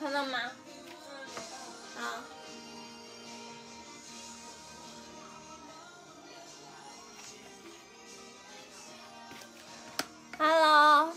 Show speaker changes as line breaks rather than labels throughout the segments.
看到吗？好。Hello。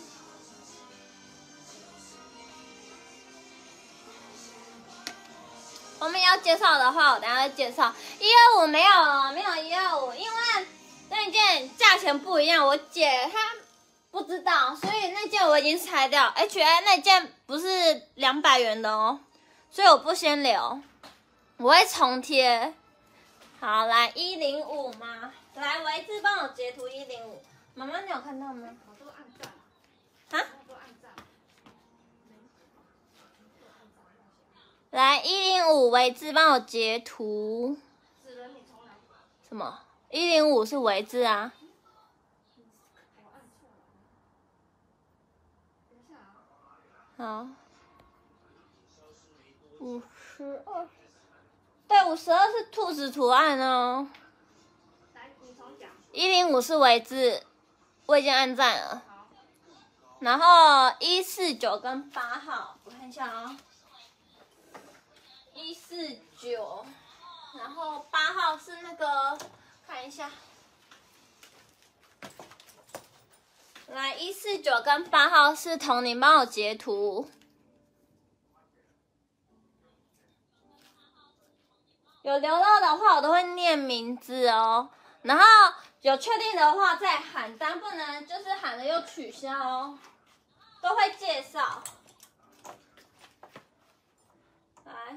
后面要介绍的话，我等一下再介绍。125没有125，因为那件价钱不一样，我姐她不知道，所以那件我已经拆掉。HA 那件不是200元的哦，所以我不先留，我会重贴。好，来105吗？来，维志帮我截图105。妈妈，你有看到吗？
我都按赞。
啊？
都按赞。
来105，维志帮我截图。
指人你从哪？
什么？105是维志啊。
我按错了。等一下啊。
好。52。对，52是兔子图案哦。
来，你重讲。
105是维志，我已经按赞了。
好。
然后149跟8号，我看一下啊、哦。149，然后8号是那个，看一下。来，149跟8号是童宁帮我截图。有留到的话，我都会念名字哦。然后有确定的话再喊单，不能就是喊了又取消哦，都会介绍。来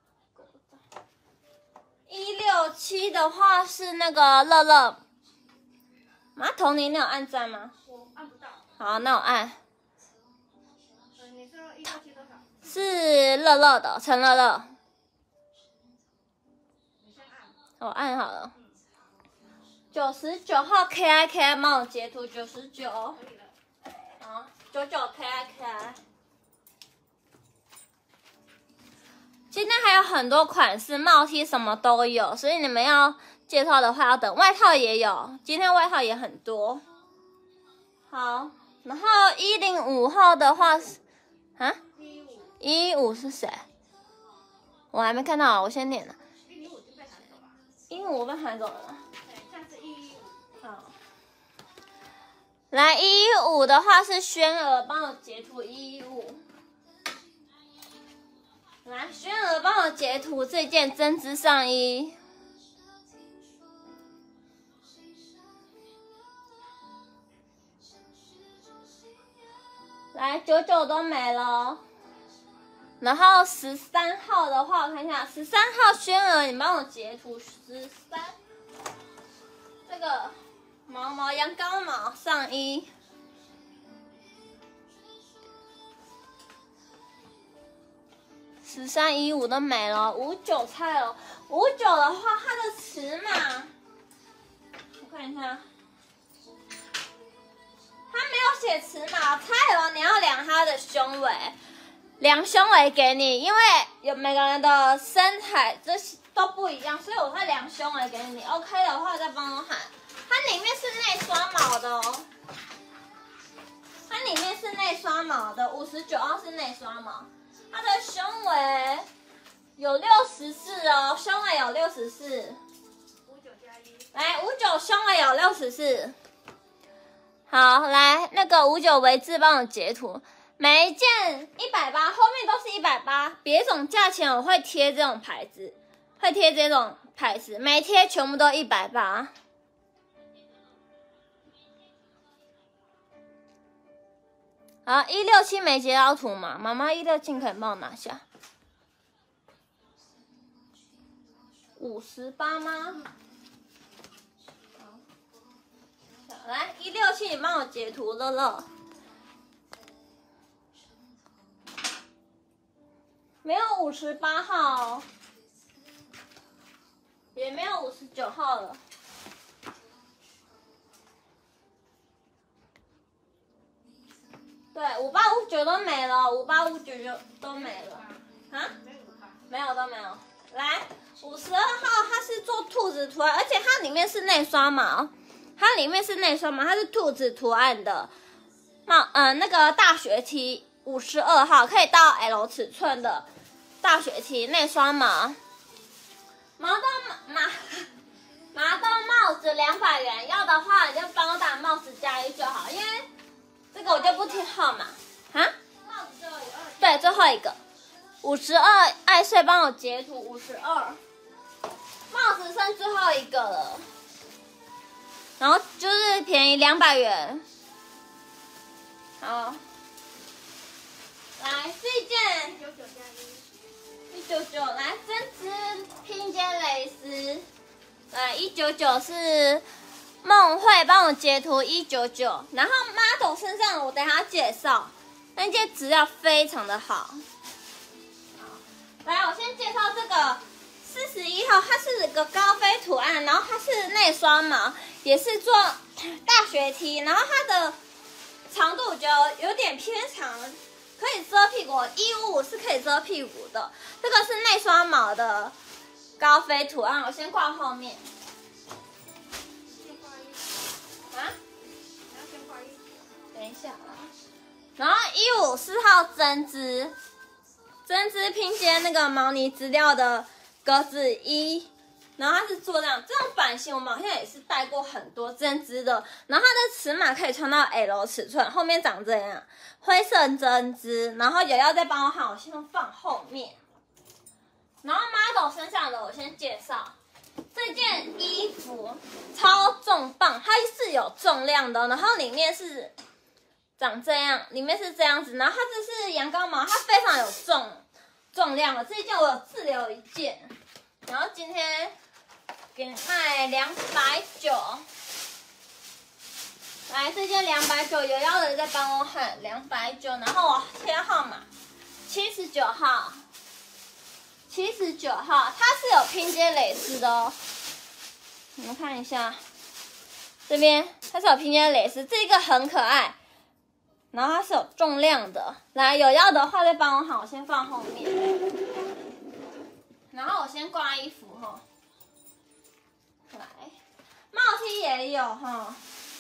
，167的话是那个乐乐。童宁，你有按赞吗？
我按不到。
好，那我按。
你说167多少？
是乐乐的，陈乐乐。
你先按。
我按好了。99号 KI 帮我截图99。
可以了。
好，99 KI。今天还有很多款式，帽 T 什么都有，所以你们要介绍的话要等。外套也有，今天外套也很多。好，然后105号的话是啊，115是谁？我还没看到，我先点了。
105就被喊走了。
115被喊走了。
对，这样是115。
好。来115的话是轩儿，帮我截图115。来，轩儿帮我截图这件针织上衣。来，99都没了。然后13号的话，我看一下，13号轩儿，你帮我截图13。这个毛羊羔毛上衣。13、15都没了，59拆了。59的话，它的尺码，我看一下，它没有写尺码，拆了你要量它的胸围，量胸围给你，因为有每个人的身材这些都不一样，所以我会量胸围给你。OK 的话再帮我喊，它里面是内刷毛的哦，它里面是内刷毛的，59号是内刷毛。它的胸围有64哦，胸围有64。
59加1。
来，59胸围有64。好，来那个59维志帮我截图，每一件180，后面都是180，别种价钱我会贴这种牌子，没贴全部都180。好，167没截到图嘛？妈妈167可以帮我拿下。58吗？好，来167，你帮我截图，乐乐。没有58号，也没有59号了。对，58、59都没了，58、59都没了。啊？没有都没有。来，52号它是做兔子图案，而且它里面是内刷毛，它是兔子图案的那个大学 T， 52号，可以到 L 尺寸的大学 T 内双毛。麻豆帽子200元，要的话你就帮我打帽子加1就好，因为这个我就不听号码啊。
帽子最后有2。
对，最后一个52，爱睡帮我截图52，帽子剩最后一个了，然后就是便宜200元。好，来这件199，来针织拼接蕾丝，来199是梦慧帮我截图199，然后 model 身上我等一下介绍，那件质量非常的好。来，我先介绍这个41号，它是个高飞图案，然后它是内双毛，也是做大学 T， 然后它的长度我觉得有点偏长，可以遮屁股，155是可以遮屁股的。这个是内双毛的高飞图案，我先挂后面。啊？
你要先挂衣服。
等一下啊。然后154号针织拼接那个毛呢织料的格子衣，然后它是做这种版型，我们好像也是带过很多针织的，然后它的尺码可以穿到 L 尺寸，后面长这样，灰色针织，然后也要再帮我好，我先放后面。然后 model 身上的我先介绍，这件衣服超重磅，它是有重量的，然后里面是长这样，里面是这样子，然后它这是羊羔毛，它非常有重量的，这一件我有自留一件，然后今天给你卖290，来这件290，有要的再帮我喊290，然后我贴号码79号，79号，它是有拼接蕾丝的哦，你们看一下，这边它是有拼接蕾丝，这个很可爱。然后它是有重量的，来有要的话再帮我喊，我先放后面。然后我先挂衣服哈，来，帽 T 也有哈，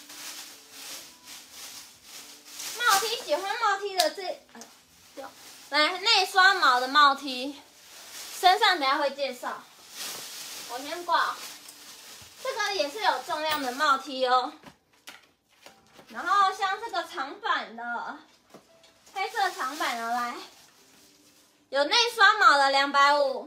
帽 T 喜欢帽 T 的来内双毛的帽 T， 身上等一下会介绍，我先挂，这个也是有重量的帽 T 哦。然后像这个长版的，黑色长版的来，有内双毛的250，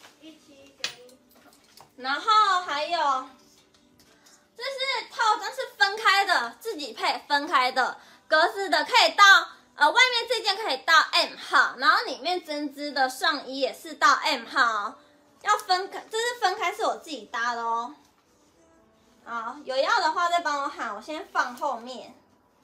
然后还有，这是套装是分开的，自己配分开的，格子的可以到外面这件可以到 M 号，然后里面针织的上衣也是到 M 号，要分开，这是分开是我自己搭的哦。好，有要的话再帮我喊，我先放后面。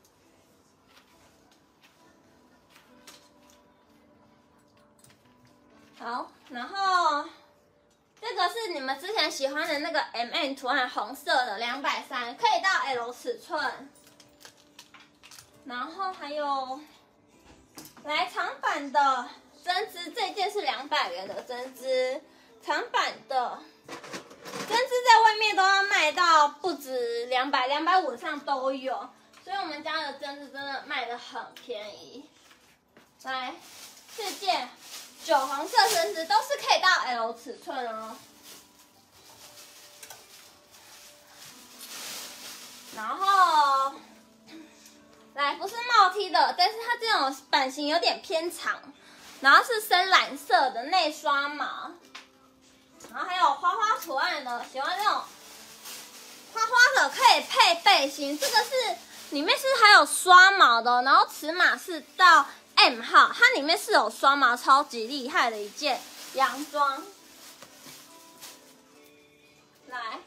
好，然后这个是你们之前喜欢的那个 MM 图案，红色的230，可以到 L 尺寸。然后还有，来长版的针织，这件是200元的针织，长版的针织在外面都要卖到不止200、250上都有，所以我们家的针织真的卖得很便宜。来，这件酒红色针织都是可以到 L 尺寸哦。然后，来不是帽 T 的，但是它这种版型有点偏长，然后是深蓝色的内双毛，然后还有花花图案的，喜欢这种花花的可以配背心，这个是里面是还有刷毛的，然后尺码是到 M 号，它里面是有双毛，超级厉害的一件洋装。来，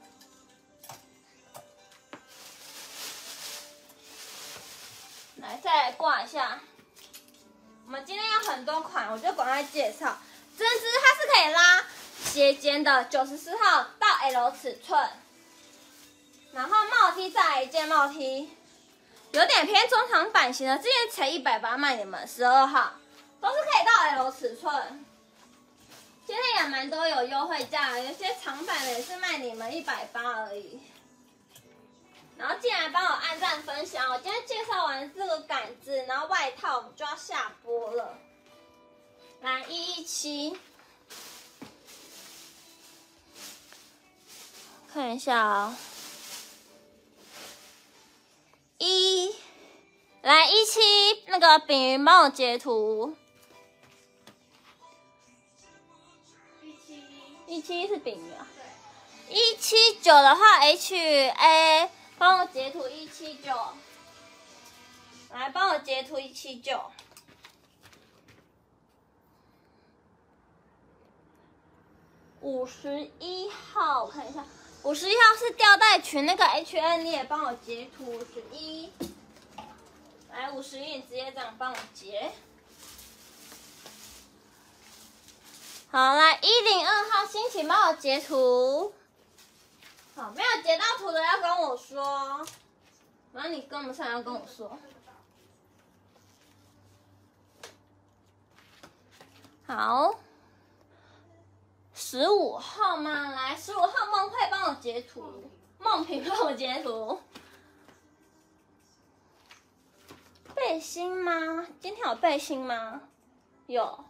再来挂一下。我们今天有很多款，我就赶快介绍。针织它是可以拉斜肩的，94号到 L 尺寸。然后帽 T 再来一件帽 T。有点偏中长版型的，这件才180卖你们12号，都是可以到 L 尺寸。今天也蛮多有优惠价的，有些长版的也是卖你们180而已。 然后进来帮我按赞分享。我今天介绍完这个杆子，然后外套我们就要下播了。来117，看一下啊、来17，那个饼云帮我截图。171是饼云啊。对。179的话 HA 帮我截图179，来帮我截图179。51号，我看一下，51号是吊带裙，那个 HN 你也帮我截图51。来51，你直接这样帮我截。好，来102号心情帮我截图。好，没有截到图的要跟我说，然后你跟不上要跟我说。好。15号吗？来，15号梦慧帮我截图，梦萍帮我截图。背心吗？今天有背心吗？有。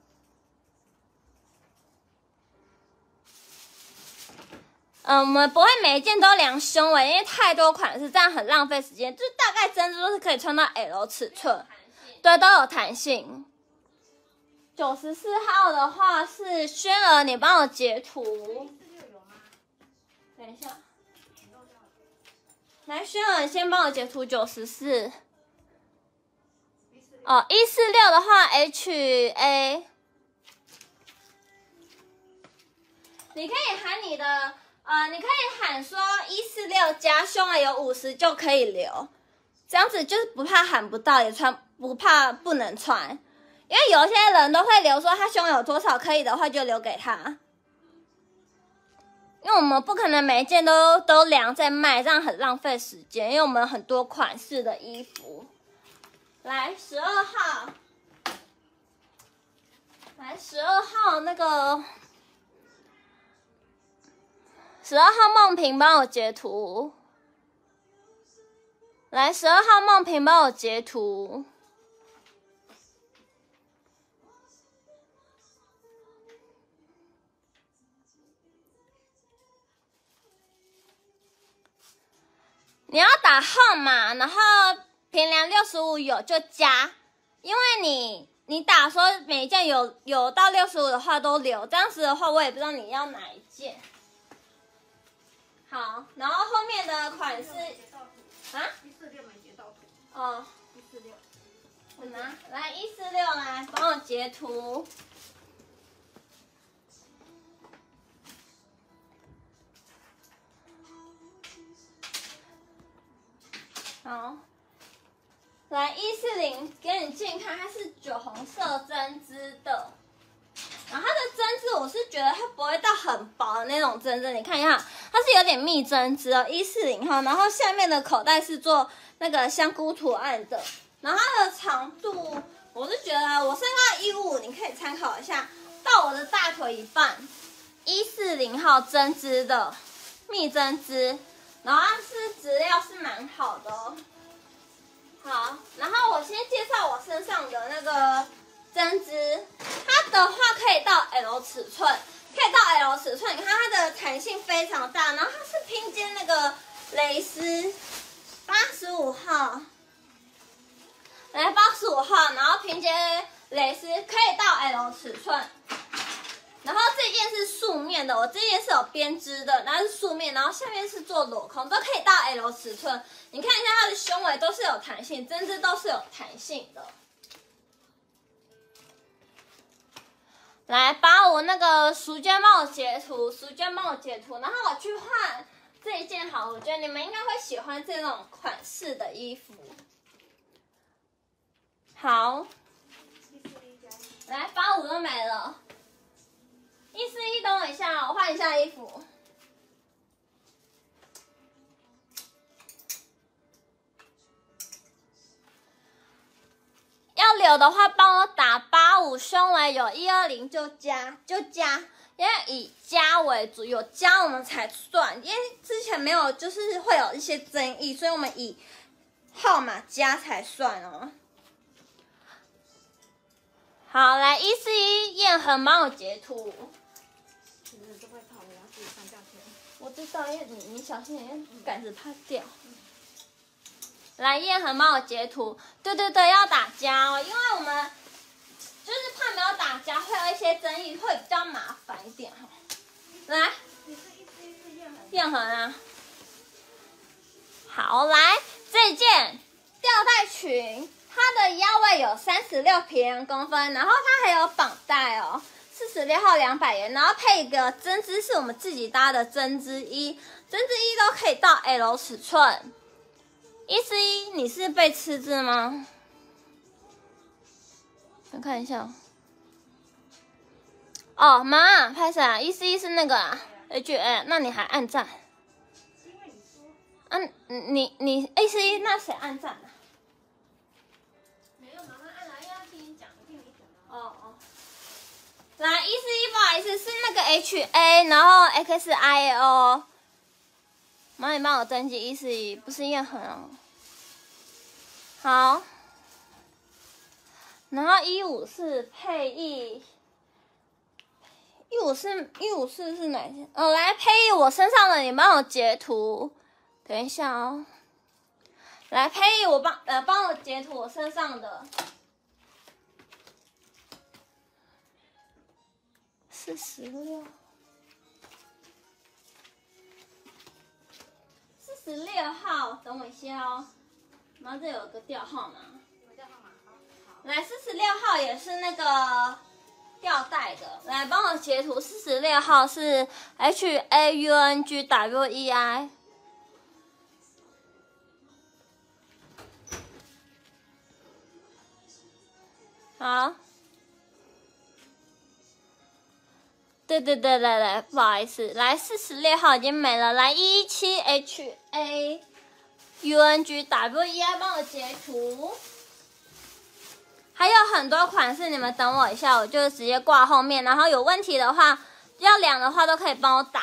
我们不会每一件都量胸围，因为太多款式，这样很浪费时间。就是大概针织都是可以穿到 L 尺寸，对，都有弹性。94号的话是轩儿，你帮我截图。等一下，来，轩儿，你先帮我截图94。哦，146的话 HA， 你可以喊你的，你可以喊说146加胸围有50就可以留，这样子就是不怕喊不到，也不怕不能穿。因为有些人都会留说他胸有多少，可以的话就留给他。因为我们不可能每一件都量在卖，这样很浪费时间。因为我们很多款式的衣服。来12号，来12号那个12号梦萍帮我截图。来12号梦萍帮我截图。你要打号码，然后平量65有就加，因为你打说每一件有到65的话都留，这样子的话我也不知道你要哪一件。好，然后后面的款式啊，146没截到图。哦，146，我拿来146来帮我截图。好，来140给你近看，它是酒红色针织的，然后它的针织我是觉得它不会到很薄的那种针织，你看一下，它是有点密针织哦，140号，然后下面的口袋是做那个香菇图案的，然后它的长度我是觉得我身高155，你可以参考一下，到我的大腿一半，140号针织的密针织。然后它是质料是蛮好的哦。好，然后我先介绍我身上的那个针织，它的话可以到 L 尺寸，可以到 L 尺寸。你看它的弹性非常大，然后它是拼接那个蕾丝，85号，来85号，然后拼接蕾丝可以到 L 尺寸。然后这件是素面的，我这件是有编织的，然后是素面，然后下面是做镂空，都可以到 L 尺寸。你看一下它的胸围都是有弹性，针织都是有弹性的。来，85那个淑娟帮我截图，淑娟帮我截图，然后我去换这一件好，我觉得你们应该会喜欢这种款式的衣服。好，来85都没了。141，等我一下，我换一下衣服。要留的话，帮我打85，胸围有120就加， 因为以加为主，有加我们才算，因为之前没有，就是会有一些争议，所以我们以号码加才算哦。好，来141燕恒帮我截图。
这外套我要自己上架片。
我知道，因为你小心点，杆子怕掉。来，燕恒帮我截图。对，要打加哦，因为我们就是怕没有打加会有一些争议，会比较麻烦一点哈。来，
你是141燕恒。
燕恒啊。好，来这件吊带裙。它的腰围有36平方公分，然后它还有绑带哦，46号200元，然后配一个针织是我们自己搭的针织衣，针织衣都可以到 L 尺寸。141，你是被吃字吗？我看一下。哦，妈，拍谁啊？141是那个啊 ，HN， 那你还按赞？
因为你说。
啊，你 141，那谁按赞啊？来141，不好意思，是那个 HA， 然后 XIO。妈，你帮我登记141，不是燕恒哦。好。然后154配154是哪件？哦，来配我身上的，你帮我截图。等一下哦。来配我帮我截图我身上的。46号，等我一下哦。然后这有个调号码。
有调号码，好。
来46号也是那个吊带的，来帮我截图。46号是 HAUNGWEI。好。对，不好意思，来46号已经没了，来117HAUNGWEI 帮我截图。还有很多款式，你们等我一下，我就直接挂后面，然后有问题的话，要量的话都可以帮我打。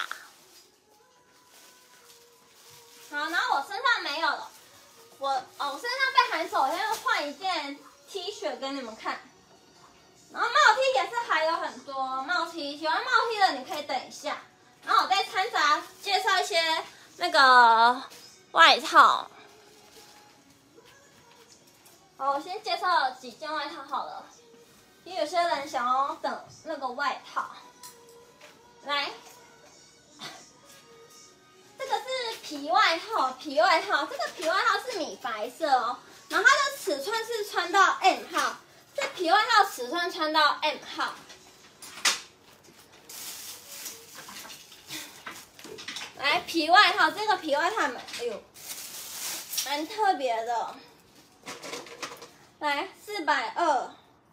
好，然后我身上没有了，我身上被喊走，我现在换一件 T 恤给你们看。然后帽 T 也是还有很多帽 T， 喜欢帽 T 的你可以等一下。然后我再掺杂介绍一些那个外套。好，我先介绍几件外套好了，因为有些人想要等那个外套。来，这个是皮外套，这个皮外套是米白色哦，然后它的尺寸是穿到 M 号。这皮外套尺寸穿到 M 号，来皮外套，这个皮外套蛮特别的，来420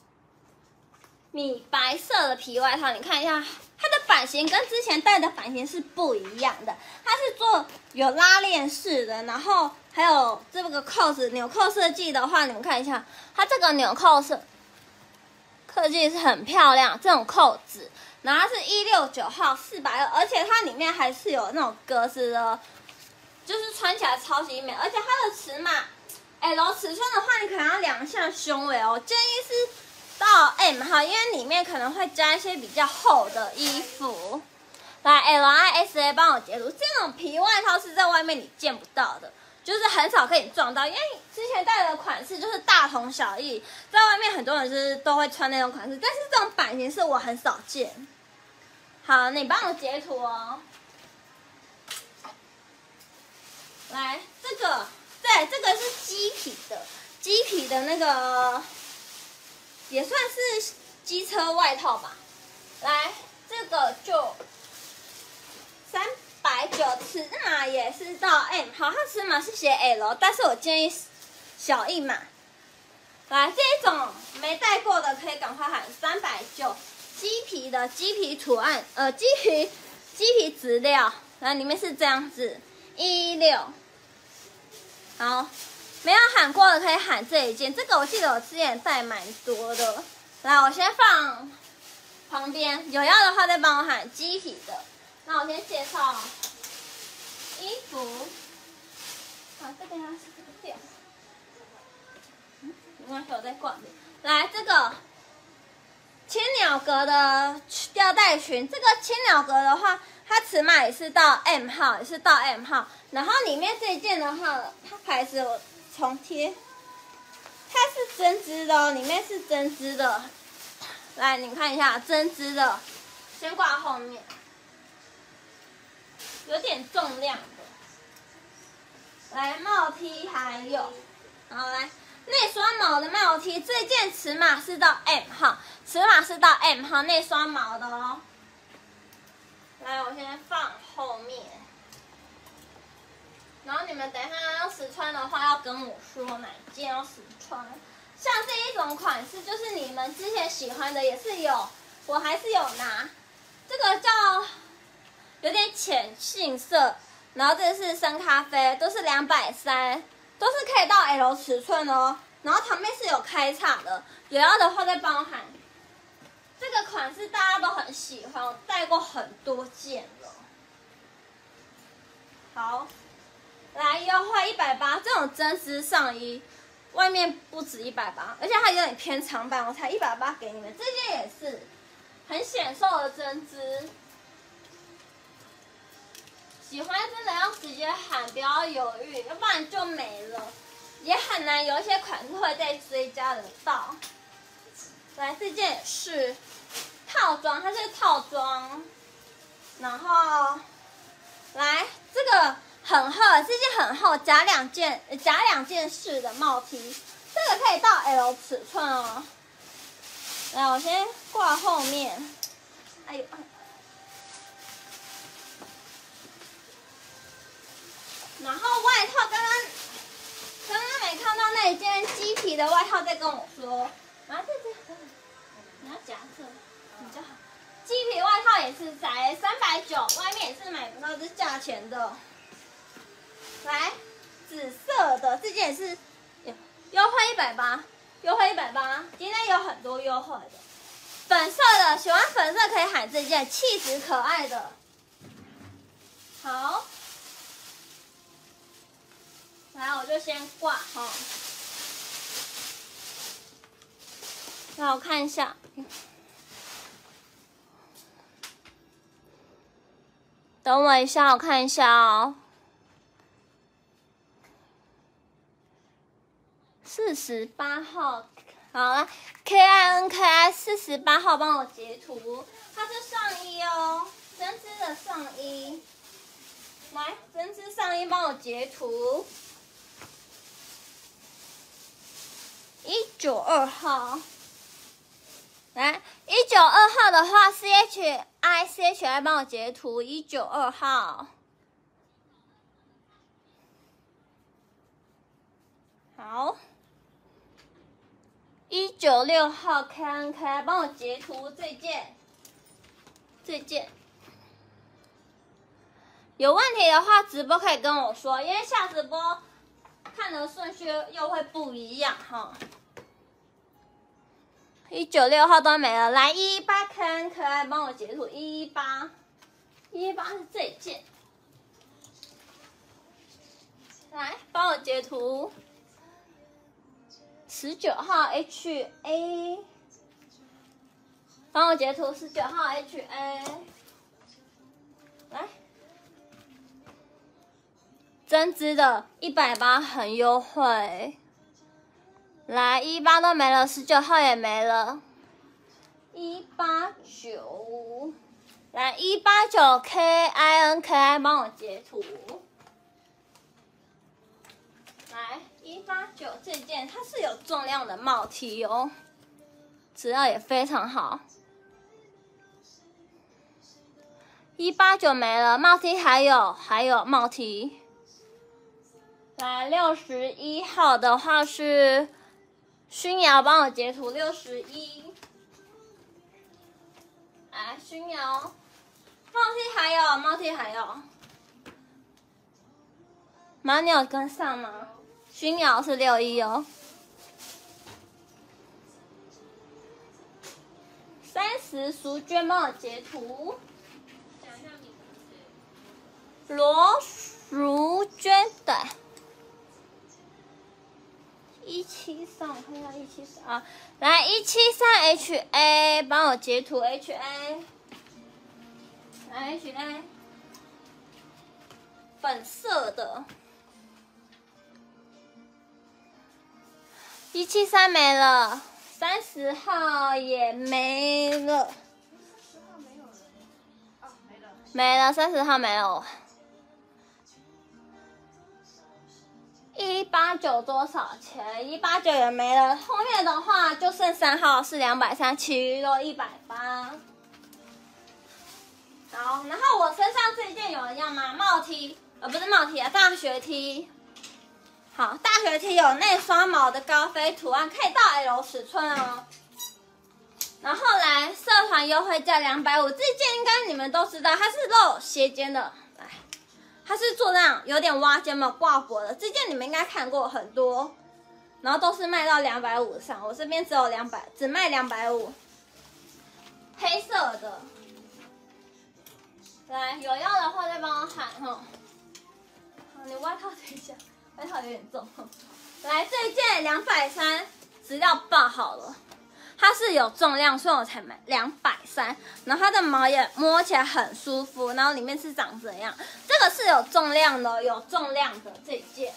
米白色的皮外套，你看一下，它的版型跟之前戴的版型是不一样的，它是做有拉链式的，然后还有这个扣子纽扣设计的话，你们看一下，它这个纽扣设计是很漂亮，这种扣子，然后它是169号420，而且它里面还是有那种格子的，就是穿起来超级美，而且它的尺码 L 尺寸的话，你可能要量一下胸围哦，建议是到 M 号，因为里面可能会加一些比较厚的衣服。来 LISA 帮我截图，这种皮外套是在外面你见不到的，就是很少可以撞到，因为之前戴的款式就是大同小异，在外面很多人就是都会穿那种款式，但是这种版型是我很少见。好，你帮我截图哦。来，这个是鸡皮的那个，也算是机车外套吧。来，这个就390，尺码也是到 M， 好，它尺码是写 L， 但是我建议小一码。来，这一种没戴过的可以赶快喊390，鸡皮图案，鸡皮质料，然后里面是这样子116。好，没有喊过的可以喊这一件，这个我记得我之前戴蛮多的。来，我先放旁边有要的话再帮我喊鸡皮的。那我先介绍衣服。啊，这边是这个吊。没关系，我再挂点。来，这个千鸟格的吊带裙，这个千鸟格的话，它尺码也是到 M 号，也是到 M 号。然后里面这一件的话，它牌子我重贴，它是针织的哦，里面是针织的。来，你看一下针织的，先挂后面，有点重量的。来，帽 T 还有，好来。内双毛的帽 T， 这件尺码是到 M 号，尺码是到 M 号，内双毛的哦。来，我先放后面，然后你们等一下要实穿的话，要跟我说哪一件要实穿。像这一种款式，就是你们之前喜欢的也是有，我还是有拿。这个叫有点浅杏色，然后这是深咖啡，都是230。都是可以到 L 尺寸哦，然后旁边是有开叉的，有要的话再帮我喊。这个款式大家都很喜欢，我带过很多件了。好，来优惠180，这种针织上衣外面不止180，而且它有点偏长版，我才180给你们。这件也是很显瘦的针织。喜欢真的要直接喊，不要犹豫，要不然就没了，也很难有一些款式会再追加得到。来，这件也是套装，它是套装，然后来这个很厚，这件很厚，夹两件式的帽 T， 这个可以到 L 尺寸哦。来，我先挂后面，哎呦。然后外套刚刚没看到那一件鸡皮的外套，再跟我说。然后这你要夹这比较好。鸡皮外套也是才390，外面也是买不到这价钱的。来，紫色的这件也是优惠180，优惠180。今天有很多优惠的。粉色的，喜欢粉色可以喊这件，气质可爱的。好。来，我就先挂哈。来，我看一下，等我一下，我看一下哦。48号，好了 ，KINKI 48号，帮我截图，它是上衣哦，针织的上衣。来，针织上衣帮我截图。192号，来192号的话 CHI 帮我截图192号，好196号 KNK 帮我截图这件，有问题的话直播可以跟我说，因为下直播看的顺序又会不一样哈。196号都没了，来118可爱帮我截图118是这件，来帮我截图19号 HA， 帮我截图19号 HA， 来针织的180很优惠。来118都没了，19号也没了，189，来189 KINKI 帮我截图，来189这件它是有重量的帽 T 哦，质量也非常好。189没了，帽 T 还有帽 T。来61号的话是熏瑶，帮我截图61。来熏瑶，帽 T 还有，妈，你有跟上吗？熏瑶是61哦。31 30淑娟帮我截图。
讲一下名字。
罗淑娟，对。173，我看一下173啊，来173HA，帮我截图 HA， 来 HA， 粉色的，173没了，30号也没了，
30号没有人哦，没了。
没了，30号没有。189多少钱？189也没了。后面的话就剩3号是230，其余都180。好，然后我身上这一件有人要吗？帽 T， 不是帽 T 啊，大学 T。好，大学 T 有内双毛的高飞图案，可以到 L 尺寸哦。然后来社团优惠价250，这件应该你们都知道，它是露斜肩的。来。它是做那样有点挖肩嘛挂脖的，这件你们应该看过很多，然后都是卖到250上，我这边只有200，只卖250，黑色的。来，有要的话再帮我喊哈。好，你外套等一下，外套有点重。来，这一件230，质料爆好了。它是有重量，所以我才买230。然后它的毛也摸起来很舒服，然后里面是长这样。这个是有重量的，有重量的这件。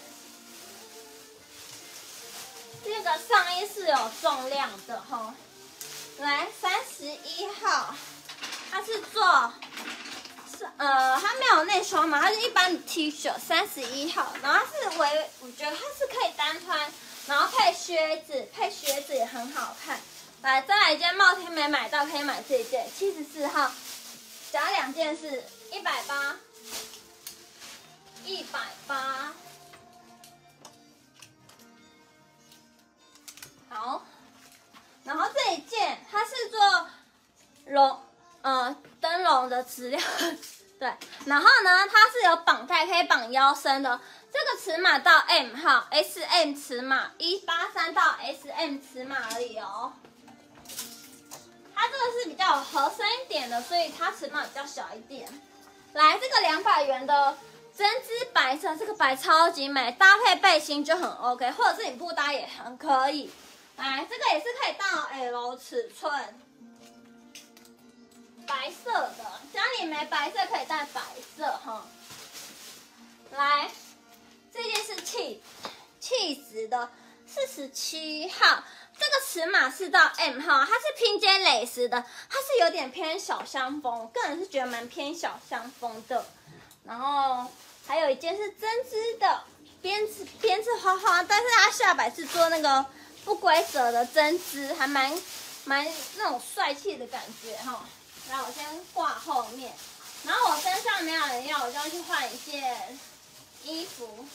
这个上衣是有重量的哈。来，31号，它是做它没有内双嘛，它是一般的 T 恤，31号。然后它是我觉得它是可以单穿，然后配靴子，配靴子也很好看。来，再来一件帽 T 没买到，可以买这一件，74号，加2件是180，180。好，然后这一件它是做灯笼的质料，对，然后呢它是有绑带，可以绑腰身的。这个尺码到 M 号 ，SM 尺码183到 SM 尺码而已哦。它这个是比较合身一点的，所以它尺码比较小一点。来，这个200元的针织白色，这个白超级美，搭配背心就很 OK， 或者是你不搭也很可以。来，这个也是可以到 L 尺寸，白色的，家里没白色可以带白色哈。来，这件是气质的47号。这个尺码是到 M 号，它是拼接蕾丝的，它是有点偏小香风，我个人是觉得蛮偏小香风的。然后还有一件是针织的，编织花花，但是它下摆是做那个不规则的针织，还蛮那种帅气的感觉哈。然后我先挂后面，然后我身上没有人要，我就要去换一件衣服。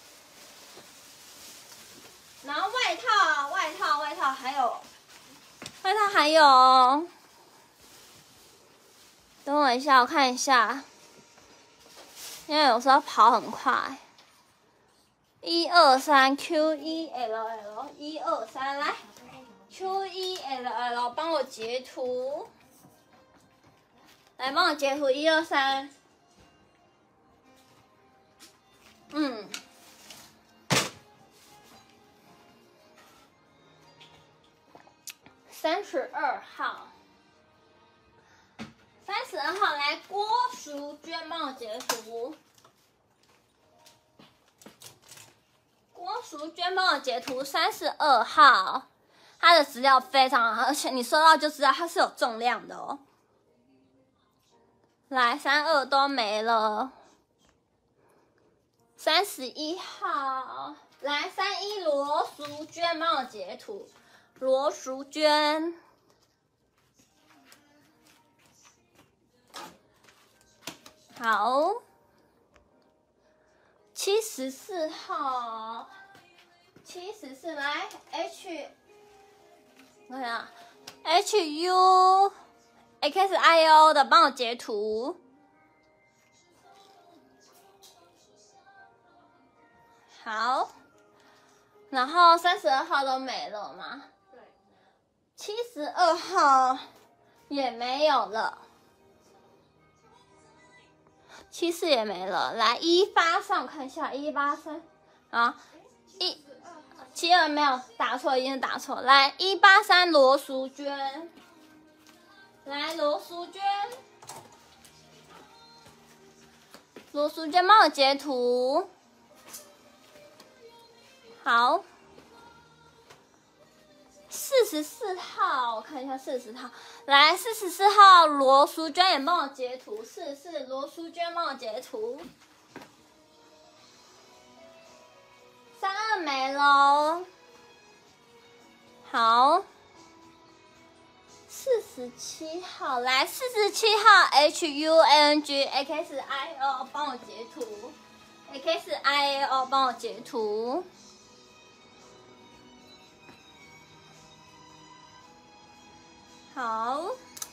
然后外套还有，等我一下，我看一下，因为有时候跑很快。123 Q1LL 123，来 Q1LL 帮我截图，来帮我截图123，32号，32号来郭淑娟帮我截图，郭淑娟帮我截图32号，它的质料非常好，而且你收到就知道它是有重量的哦。来，32都没了，31号，来31罗淑娟帮我截图。罗淑娟，好，74号，74来 我看HUXIO 的帮我截图，好，然后32号都没了吗？72号也没有了，74也没了。来183，我看一下183啊，72没有打错，一定是打错。来183罗淑娟，来罗淑娟，罗淑娟帮我截图，好。44号，我看一下44号，来44号罗淑娟也帮我截图，44罗淑娟帮我截图，32没喽，好，47号，来47号 HUNGXIO 帮我截图 ，XIO 帮我截图。好，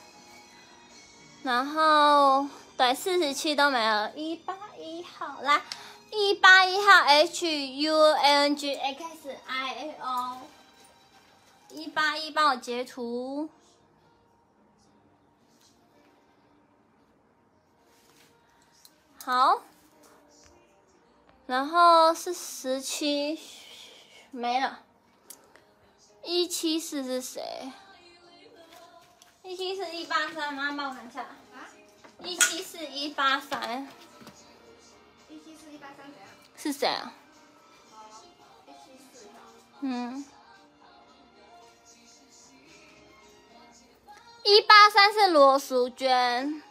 然后对47都没了，181号来181号 HUNGXIO 181帮我截图，好，然后是17没了，174是谁？174 183，妈帮我看一下。174 183。
174 183怎样？
是谁啊？
174号。
嗯。183是罗淑娟。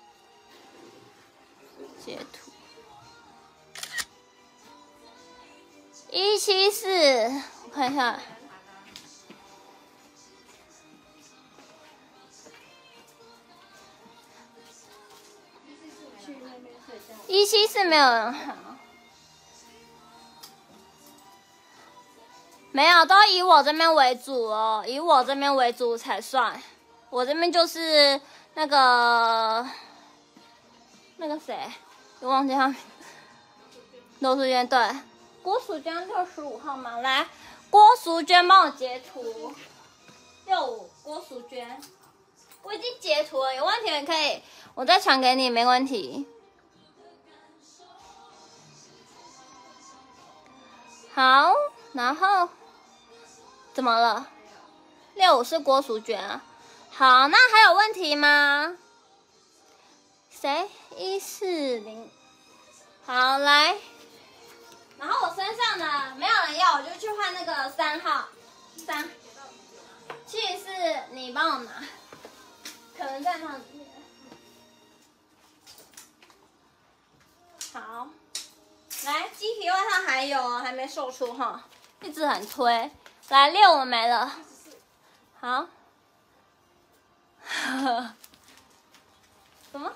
截图。174，我看一下。174没有人好，没有，都以我这边为主哦，以我这边为主才算。我这边就是那个谁，我忘记他，罗淑娟对，郭淑娟65号吗？来，郭淑娟帮我截图，65郭淑娟，我已经截图了，有问题的可以，我再传给你，没问题。好，然后怎么了？65是郭淑娟啊。好，那还有问题吗？谁？140。好，来。然后我身上呢没有人要，我就去换那个3号。74你帮我拿，可能在那里面。好。来，鸡皮外套还有还没售出哈，一直很推。来，65没了。好。什么？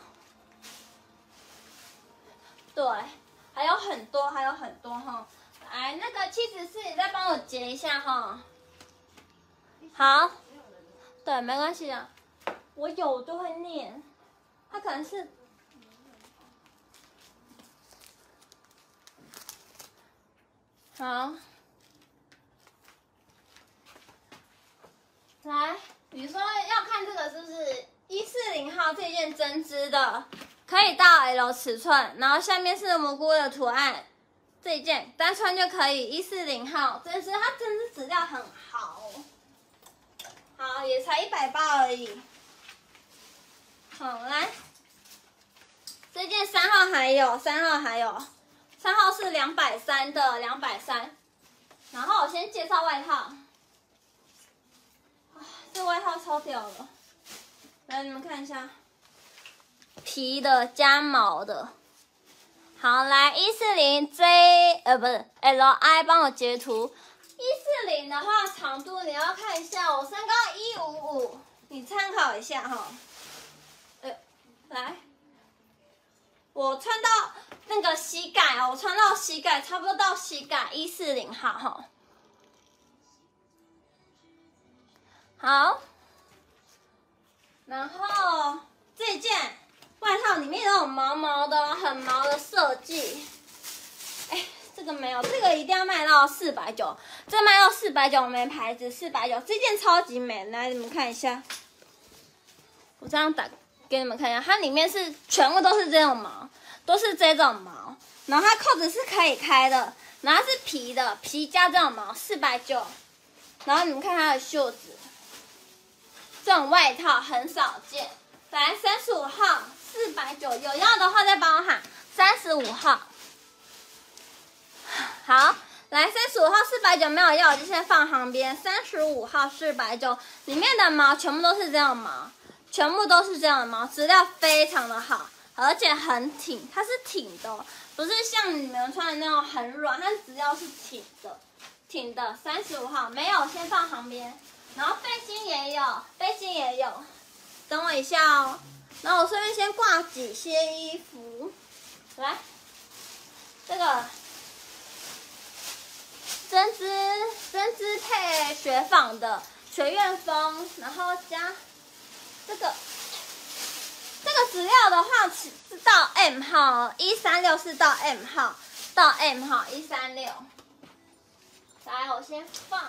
对，还有很多哈。来，那个74你再帮我截一下哈。好。对，没关系的，我有就会念。他可能是。好，来，你说要看这个是不是140号这件针织的，可以到 L 尺寸，然后下面是蘑菇的图案，这一件单穿就可以。140号针织，它针织质量很好，好也才180而已。好，来，这件3号还有，3号是230的230，然后我先介绍外套，这外套超屌了，来你们看一下，皮的加毛的，好来140J 不是 LI 帮我截图，140的话长度你要看一下，我身高155，你参考一下哈，来。我穿到那个膝盖哦，我穿到膝盖，差不多到膝盖140号哈。好，然后这件外套里面都有毛毛的，很毛的设计。哎，这个没有，这个一定要卖到490，这卖到490没牌子，490，这件超级美，来你们看一下。 我这样打给你们看一下，它里面是全部都是这种毛，都是这种毛，然后它扣子是可以开的，然后是皮的，皮加这种毛490，然后你们看它的袖子，这种外套很少见。来35号490，有要的话再帮我喊35号。好，来35号490没有要，我就先放旁边。35号490，里面的毛全部都是这种毛，全部都是这样的毛，质量非常的好，而且很挺，它是挺的哦，不是像你们穿的那种很软，它质量是挺的，挺的。35号没有，先放旁边。然后背心也有，背心也有，等我一下哦。然后我顺便先挂几些衣服，来，这个针织配雪纺的学院风，然后加这个质料的话是到 M 号，136是到 M 号，到 M 号136。来，我先放，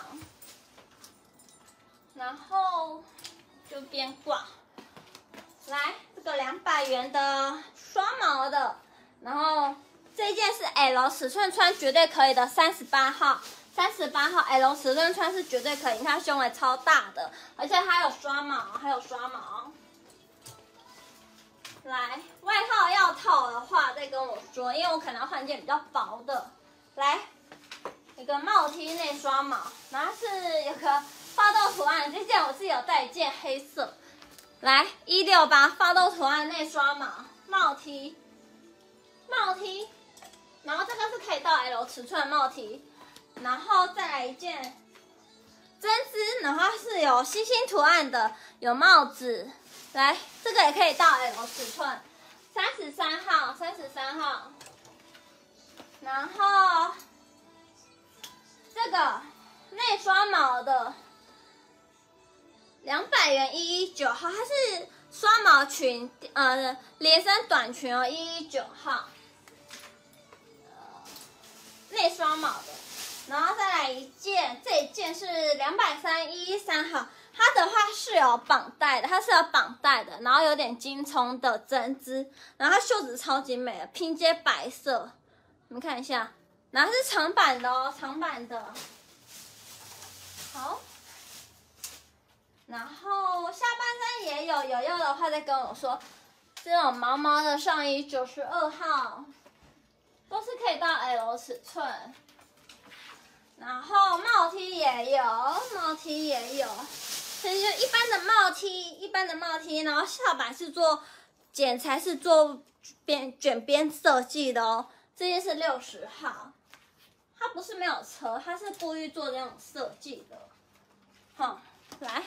然后就边挂。来，这个200元的双毛的，然后这件是 L 尺寸穿绝对可以的，38号L 尺寸穿是绝对可以，你看胸围超大的，而且还有刷毛，来，外套要套的话再跟我说，因为我可能要换件比较薄的。来，有个帽 T 内刷毛，然后是有个发豆图案，这件我是有带一件黑色。来168发豆图案内刷毛帽 T， 然后这个是可以到 L 尺寸的帽 T， 然后再来一件针织，然后它是有星星图案的，有帽子。来，这个也可以到 L 尺寸，33号，然后这个内刷毛的200元119号，它是刷毛裙，连身短裙哦，119号，内刷毛的，然后再来一件，这一件是230 113号，它的话是有绑带的，然后有点金葱的针织，然后它袖子超级美的，拼接白色，你们看一下，然后是长版的哦，好。然后下半身也有要的话再跟我说。这种毛毛的上衣92号，都是可以到 L 尺寸。然后帽 T 也有，这就是一般的帽 T，然后下摆是做剪裁是做卷边设计的哦。这件是60号，它不是没有车，它是故意做这种设计的。好，来。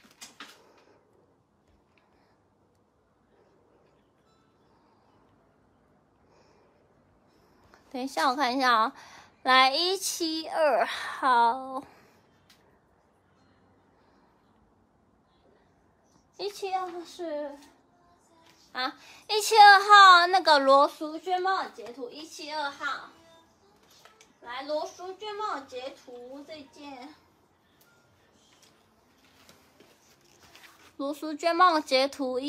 等一下，我看一下哦。来172号，172号是172号那个罗淑娟帮我截图，172号。来，罗淑娟帮我截图这件，罗淑娟帮我截图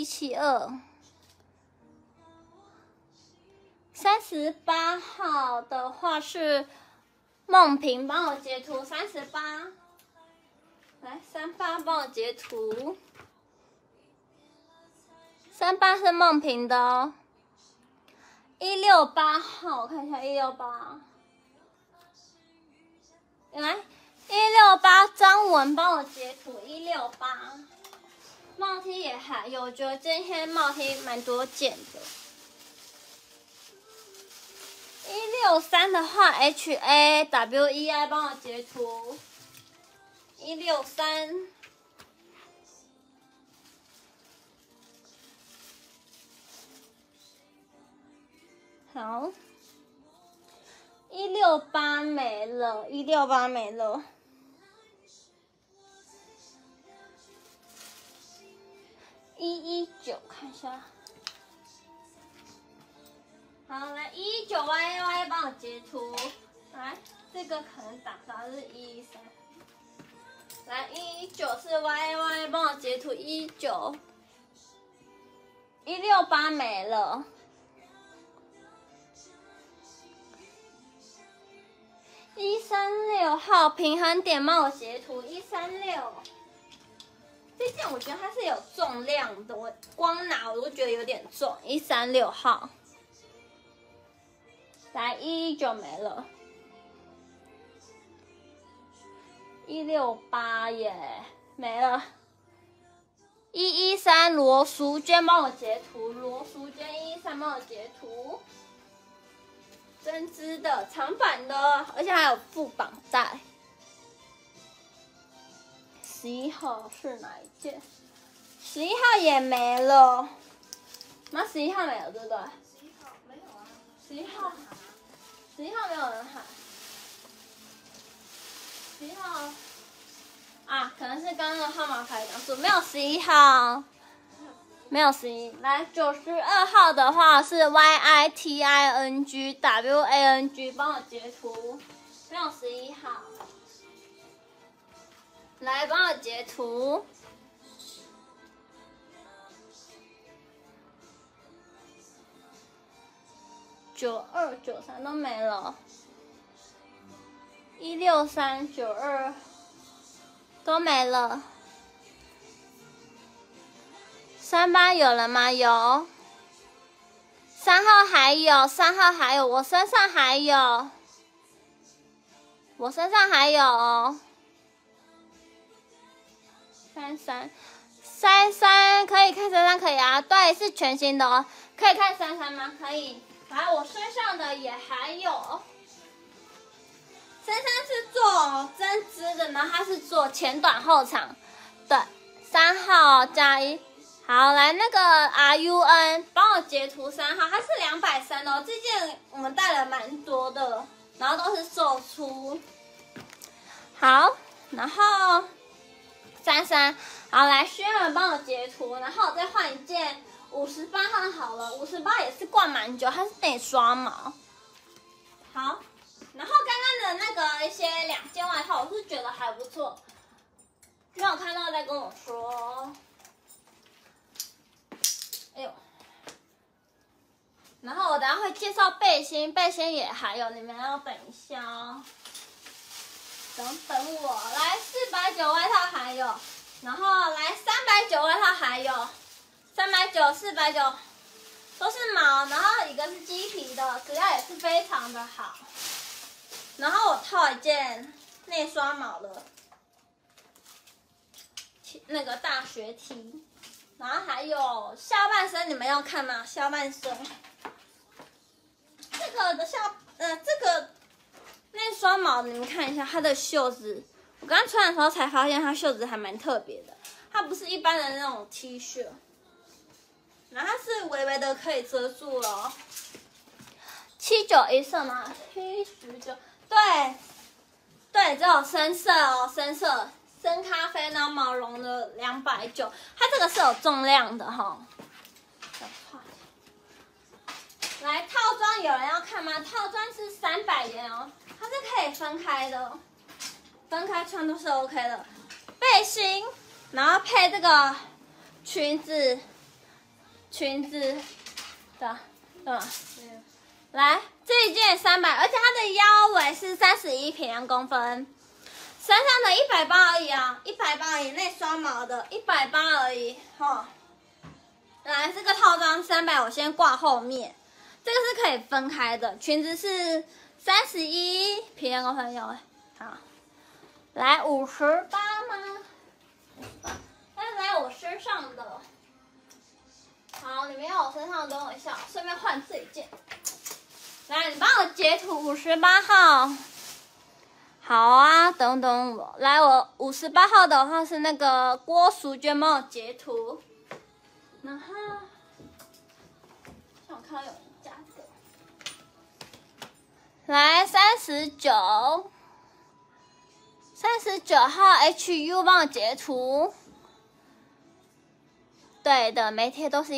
172。38号的话是梦萍帮我截图38，来38帮我截图，38是梦萍的哦。168号，我看一下168，来168张文帮我截图168，帽 T 也还有，我觉得今天帽 T 蛮多件的。163的话 ，HAWEI 帮我截图。163，好，168没了，168没了。119看一下。好，来119YY 帮我截图，来这个可能打到是113，来119是 YY 帮我截图119， 168没了。136号平衡点帮我截图136。这件我觉得它是有重量的，我光拿我都觉得有点重。136号，来119没了，168耶没了。113罗淑娟帮我截图，罗淑娟113帮我截图。针织的长版的，而且还有副绑带。11号是哪一件？11号也没了。妈，11号没有，对不对？11
号没有啊。
11号没有人喊。11号啊，可能是刚刚的号码牌讲错，没有11号。没有11，来92号的话是 YITINGWANG， 帮我截图，没有11号，来帮我截图。92、93都没了，163、92都没了。38有了吗？有。3号还有，3号还有，我身上还有，哦。33可以看33可以啊，对，是全新的哦，可以看33吗？可以。来，我身上的也还有。33是做针织的，然后它是做前短后长，对，3号加1。好，来那个 RUN 帮我截图3号，它是230哦，这件我们带了蛮多的，然后都是售出。好，然后33，好来轩儿帮我截图，然后我再换一件58号好了，58也是挂蛮久，它是内刷毛。好，然后刚刚的那个一些2件外套，我是觉得还不错，没有看到再跟我说。哎呦，然后我等下会介绍背心，背心也还有，你们要等一下哦。等我，来490外套还有，然后来390外套还有，390、490都是毛，然后一个是鸡皮的，质量也是非常的好。然后我套一件内刷毛的，那个大学 T。然后还有下半身，你们要看吗？下半身，这个的这个内刷毛，你们看一下它的袖子。我刚穿的时候才发现它袖子还蛮特别的，它不是一般的那种 T 恤，然后它是微微的可以遮住了。791色吗？79，对，只有深色哦，深咖啡，然后毛绒的290，它这个是有重量的哈。来，套装有人要看吗？套装是300元哦，它是可以分开的，分开穿都是 OK 的。背心，然后配这个裙子的，对吧？来，这一件300，而且它的腰围是31平方公分。身上的180而已啊，180而已，内刷毛的180而已，哈。来，这个套装300，我先挂后面，这个是可以分开的，裙子是31平方公分有，好。来58吗？58，那来我身上的，好，你们要我身上的，等我一下，顺便换这一件。来，你帮我截图58号。好啊，等我。来，我58号的话是那个郭淑娟帮我截图，然后像我看到有人加这个。来39号 HU 帮我截图，对的，没贴都是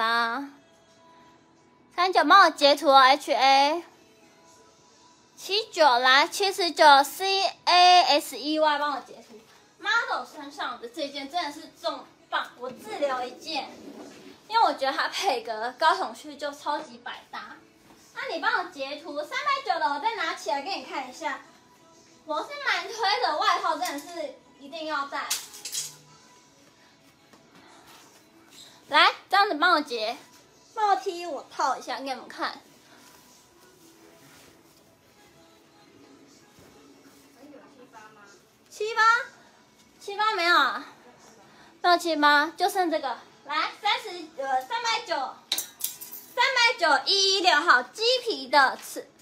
180。39帮我截图 HA。79来79 CASEY 帮我截图 ，model 身上的这件真的是重磅，我自留一件， 因为我觉得它配个高筒靴就超级百搭。那你帮我截图390的，我再拿起来给你看一下。我是蛮推的，外套真的是一定要带。来，这样子帮我截，帽 T 我套一下给你们看。78没有啊，没有78，就剩这个。来390，390，116号鸡皮的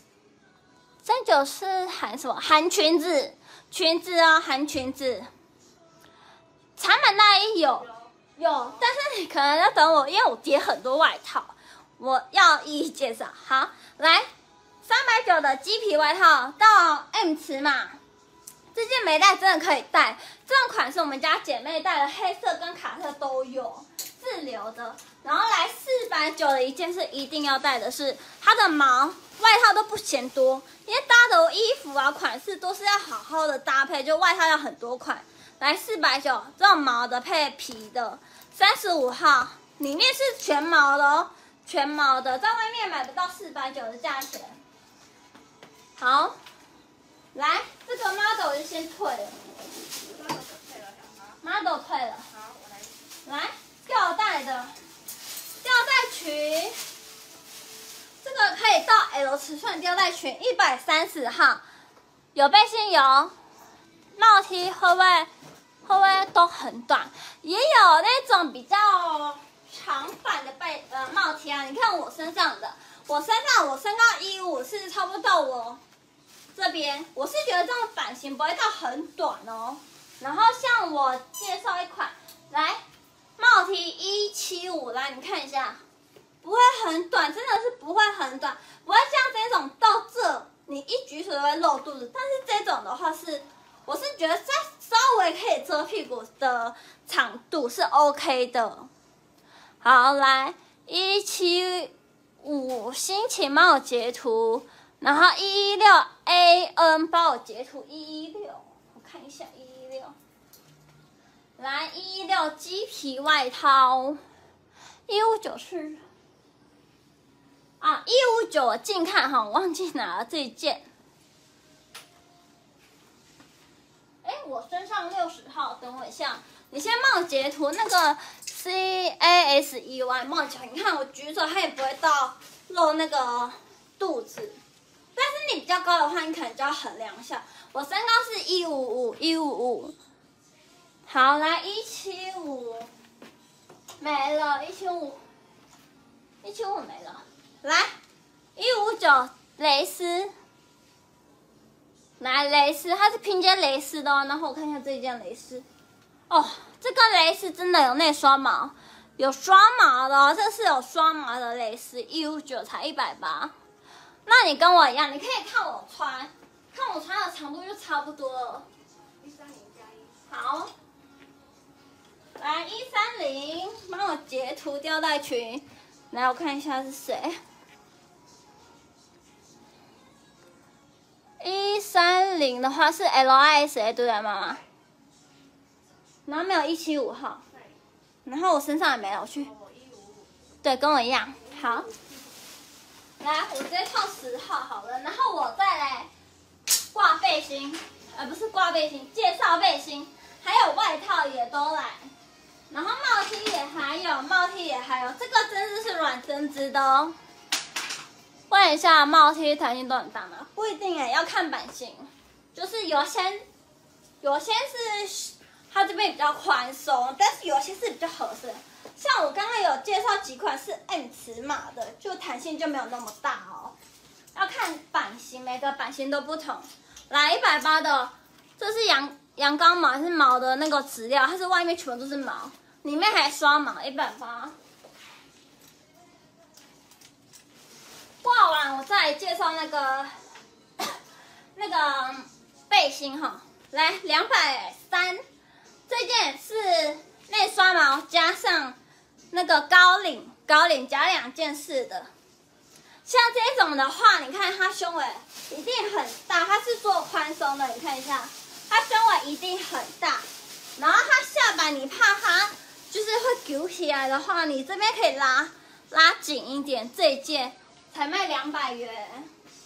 39是含什么？含裙子哦，含裙子。长版大衣有，但是你可能要等我，因为我叠很多外套，我要一一介绍。好，来390的鸡皮外套到 M 尺码。这件没带真的可以带，这种款式我们家姐妹带的，黑色跟卡色都有，自留的。然后来490的一件是一定要带的是它的毛，外套都不嫌多，因为搭的衣服啊款式都是要好好的搭配，就外套要很多款。来490这种毛的配皮的，35号里面是全毛的哦，全毛的，在外面买不到490的价钱。好。来，这个 model 我就先退了。model 退了。
好，我来。
来，吊带的，吊带裙，这个可以到 L 尺寸吊带裙，130号，有背心有，帽 T 会不会都很短？也有那种比较长版的帽 T 啊，你看我身上的，我身高155是差不多到我。这边我是觉得这种版型不会到很短哦，然后像我介绍一款，来帽 T 175，来你看一下，不会很短，真的是不会很短，不会像这种到这你一举手就会露肚子，但是这种的话是，我是觉得稍微可以遮屁股的长度是 OK 的。好，来175，心情帮我截图。然后116AN 帮我截图116，我看一下116。来116鸡皮外套，159是啊159我近看哈，我忘记拿了这一件。哎，我身上60号，等我一下，你先帮我截图那个 CASEY 帽脚，你看我举手它也不会到露那个肚子。但是你比较高的话，你可能就要衡量一下。我身高是155，好，来175，没了，175没了。来159蕾丝，来蕾丝，它是拼接蕾丝的哦。然后我看一下这一件蕾丝，哦，这个蕾丝真的有内刷毛，有刷毛的哦，这是有刷毛的蕾丝，159才180。那你跟我一样，你可以看我穿的长度就差不多了。130+1。好，来130，帮我截图吊带裙。来，我看一下是谁。130的话是 LISA 对不对，妈妈？然后没有175号，然后我身上也没有去。对，跟我一样。好。来，我直接套10号好了，然后我再来挂背心，不是挂背心，介绍背心，还有外套也都来，然后帽 T 也还有，这个针织是软针织的哦。问一下，帽 T 弹性都很大吗？不一定哎，要看版型，就是有些是它这边比较宽松，但是有些是比较合身。像我刚刚有介绍几款是 M 尺码的，就弹性就没有那么大哦。要看版型，每个版型都不同。来180的，这是羊羔毛，是毛的那个质料，它是外面全部都是毛，里面还刷毛，180。挂完我再来介绍那个背心哈，来230，这件是内刷毛加上那个高领加2件式的，像这种的话，你看它胸围一定很大，它是做宽松的，你看一下，它胸围一定很大，然后它下摆你怕它就是会揪起来的话，你这边可以拉紧一点。这一件才卖200元，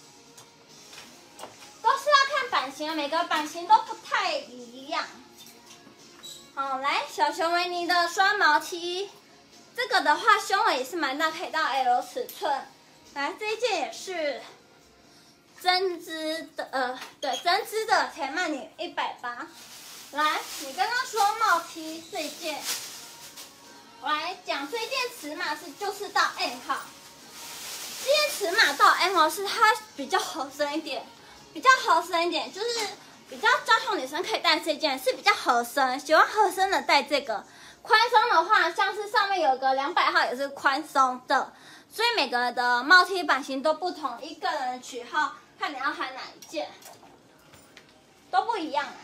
都是要看版型啊，每个版型都不太一样。好，来小熊维尼的双毛 T， 这个的话胸围也是蛮大，可以到 L 尺寸。来，这一件也是针织的，对，针织的才卖你180。来，你刚刚说帽 T 这一件，我来讲这件尺码就是到 M 号。这件尺码到 M 号是它比较合身一点，就是比较娇小女生可以戴这件，是比较合身，喜欢合身的戴这个。宽松的话，像是上面有个200号也是宽松的，所以每个的帽 T 版型都不同，一个人的取号看你要喊哪一件，都不一样啊。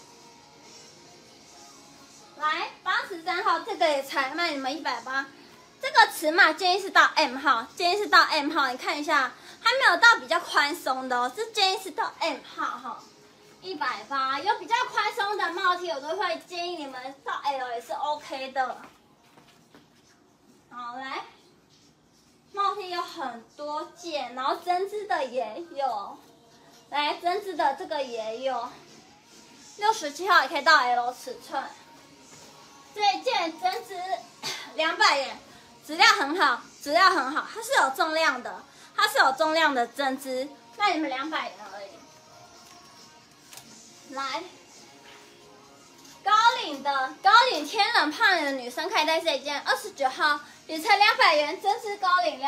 来83号，这个也才卖你们180，这个尺码建议是到 M 号，你看一下，还没有到比较宽松的哦，这建议是到 M 号哈，180，有比较宽松的帽 T， 我都会建议你们到 L 也是 OK 的。好，来，帽 T 有很多件，然后针织的也有，来针织的这个也有，67号也可以到 L 尺寸。这一件针织200元，质量很好，它是有重量的，针织，那你们200元而已。来，高领天冷胖脸的女生可以戴这一件，29号也才200元，针织高领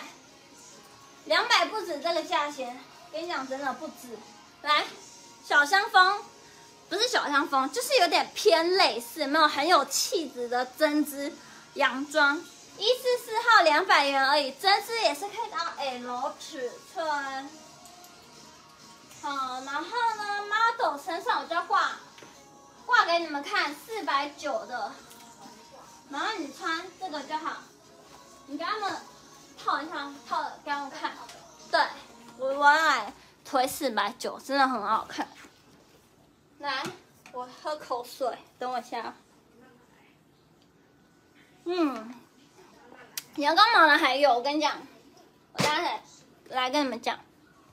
200不止这个价钱，跟你讲真的不止。来，小香风。不是小香风，就是有点偏类似，没有很有气质的针织洋装，144号200元而已，针织也是可以到 L 尺寸。好，然后呢 ，model 身上我就挂给你们看，490的，然后你穿这个就好，你给他们套一下，套给他们看。对，我来推490，真的很好看。来，我喝口水，等我一下。阳光毛的还有，我跟你讲，我等下来跟你们讲。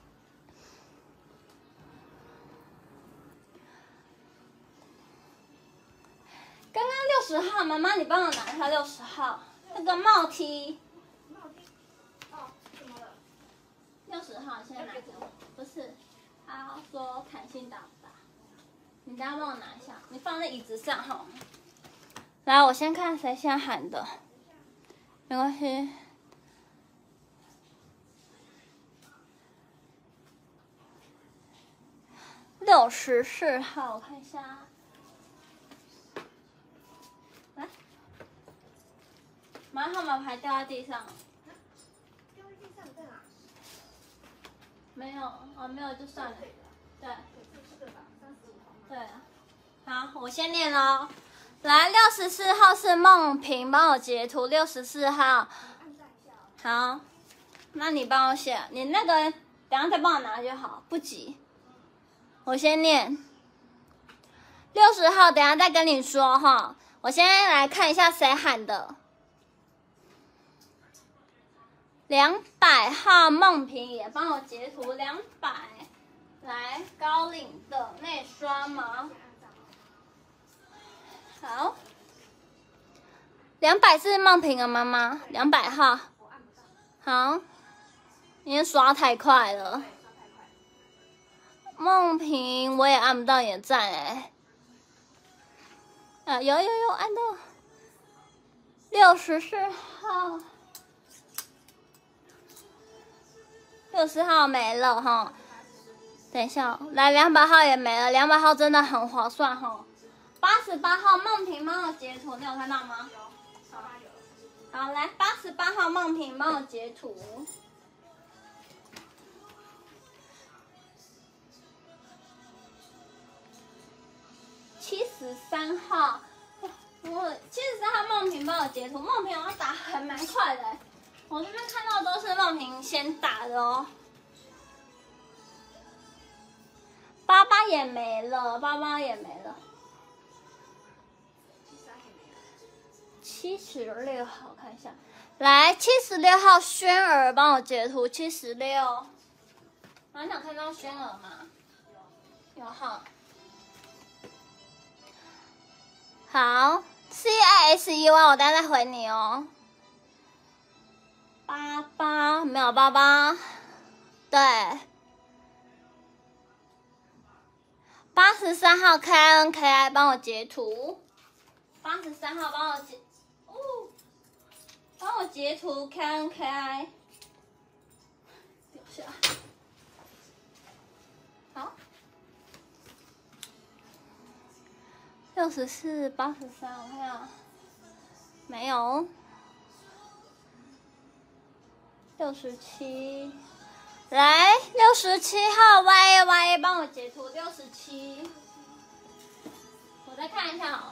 刚刚60号，妈妈你帮我拿一下60号那个帽 T。
哦，怎么了
60号，现在拿给我。不是，他说弹性大不大？你等下帮我拿一下，你放在椅子上哈。来，我先看谁先喊的，没关系。64号，我看一下。来，马上号码牌掉在地上。
掉在地上在哪？
没有，哦，没有就算了。对。对啊，好，我先念喽。来，64号是梦萍，帮我截图。64号，好，那你帮我写，你那个等下再帮我拿就好，不急。我先念。60号，等下再跟你说哈。我先来看一下谁喊的。200号梦萍也帮我截图200。来，高领的内双毛，好，200是梦萍的妈妈，200号，好，因为刷太快了，梦萍我也按不到你的赞哎，啊有按到，64号，60号没了哈。等一下，来200号也没了，200号真的很划算哈。88号梦萍帮我截图，你有看到吗？有，好，来88号梦萍帮我截图。73号，73号梦萍帮我截图，梦萍我要打还蛮快的，我这边看到都是梦萍先打的哦。88也没了，88也没了。 76号，看一下，来76号轩儿帮我截图76。你想看到轩儿吗？有哈。好 ，CISEY， 我等下再回你哦。88没有88，对。83号 KNKI 帮我截图，83号帮我截图 KNKI， 掉下。好，64、83，我看下，没有。67，来67号 YY 帮我截图67，我再看一下哦。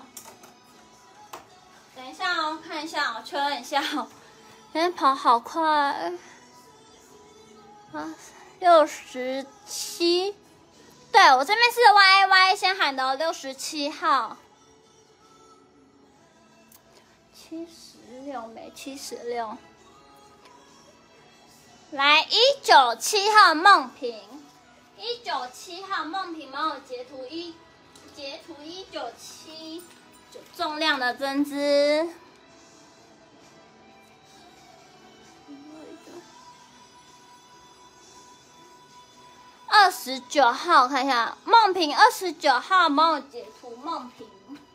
等一下哦，看一下哦，确认一下哦。今天跑好快。67，对我这边是 YY 先喊的67号。76没76。来197号梦萍，197号梦萍帮我截图197，重量的针织。29号看一下梦萍，29号帮我截图梦萍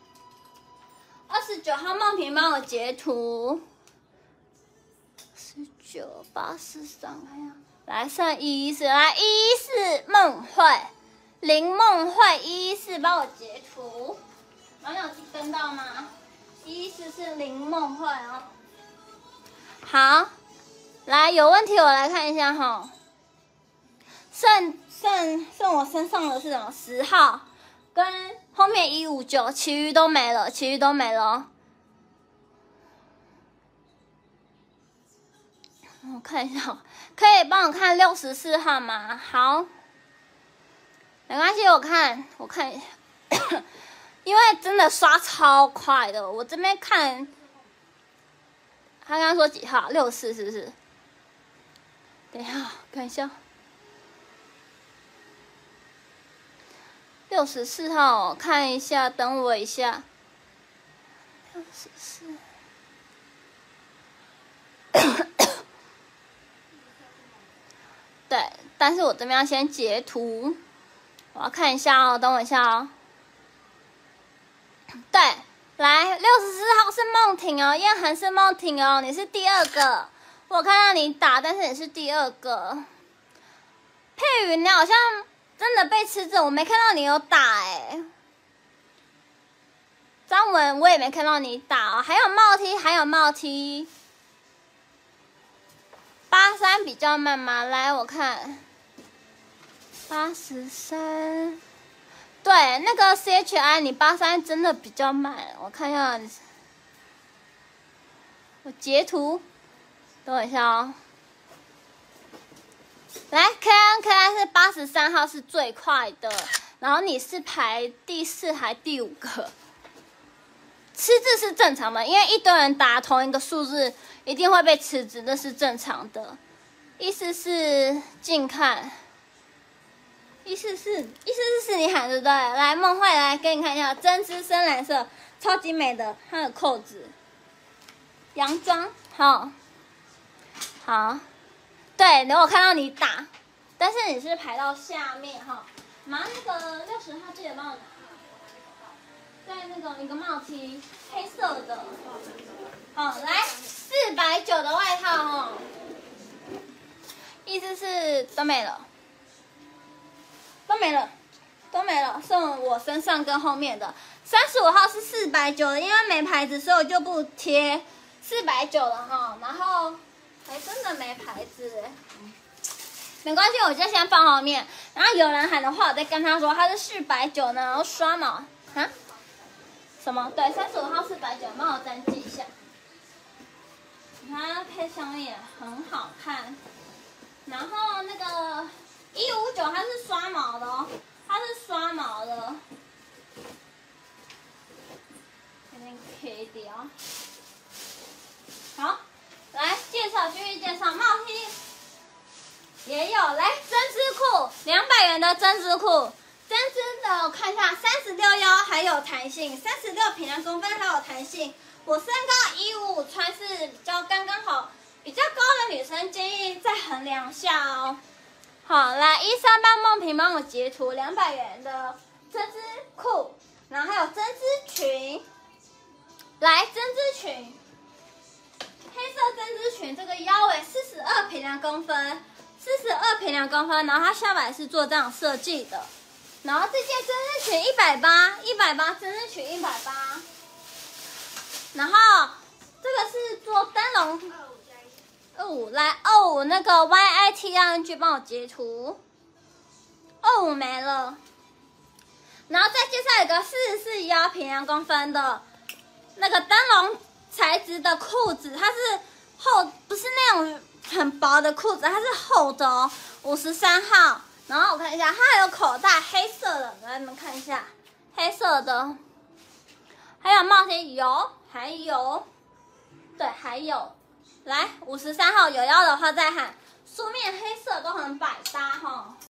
，29号梦萍帮我截图。19、83，看一下，来剩114，来114梦慧，林梦慧114帮我截图，然后有跟到吗？114是林梦慧哦。好，来有问题我来看一下哈。剩我身上的是什么？10号跟后面159，其余都没了，我看一下，可以帮我看64号吗？好，没关系，我看一下，因为真的刷超快的，我这边看，他刚刚说几号？64是不是？等一下，看一下，64号，看一下，等我一下，64。对，但是我这边要先截图，我要看一下哦，等我一下哦。对，来64号是梦婷哦，燕涵是梦婷哦，你是第2个，我看到你打，但是你是第2个。佩云，你好像真的被吃着，我没看到你有打哎。张文我也没看到你打哦，还有帽 T。83比较慢吗？来，我看83，对，那个 CHI 你83真的比较慢，我看一下，我截图，等我一下哦。来 ，KNKI 是83号是最快的，然后你是排第4还第5个。吃字是正常的，因为一堆人打同一个数字，一定会被吃字，那是正常的。144近看，144你喊对不对？来，梦慧来给你看一下，针织深蓝色，超级美的，它的扣子，洋装，好，对，我看到你打，但是你是排到下面哈，拿那个60号记得帮我拿。在那个一个帽 T， 黑色的，好，来490的外套哦，意思是都没了，剩我身上跟后面的。35号是490的，因为没牌子，所以我就不贴490了哈。然后还真的没牌子哎，没关系，我就先放后面。然后有人喊的话，我再跟他说他是490呢，然后刷毛啊。什么？对，35号490，帮我登记一下。你看配项链很好看，然后那个159它是刷毛的哦，有点 K 掉。 好，来继续介绍帽 T， 也有来针织裤，200元的针织裤，针织的我看一下，36腰还有弹性，36平量公分还有弹性。我身高155，穿是比较刚刚好，比较高的女生建议再衡量一下哦。好，来138梦萍帮我截图200元的针织裤，然后还有针织裙，来针织裙，黑色针织裙，这个腰围42平量公分，42平量公分，然后它下摆是做这样设计的，然后这件针织裙180，180针织裙180，然后这个是做灯笼。25来25那个 YITING 帮我截图，25没了，然后再介绍一个44腰平量公分的那个灯笼材质的裤子，它是厚，不是那种很薄的裤子，它是厚的哦，53号。然后我看一下，它还有口袋，黑色的，来你们看一下，黑色的，还有帽 T 有，还有，对，还有。来53号有要的话再喊，素面黑色都很百搭哈。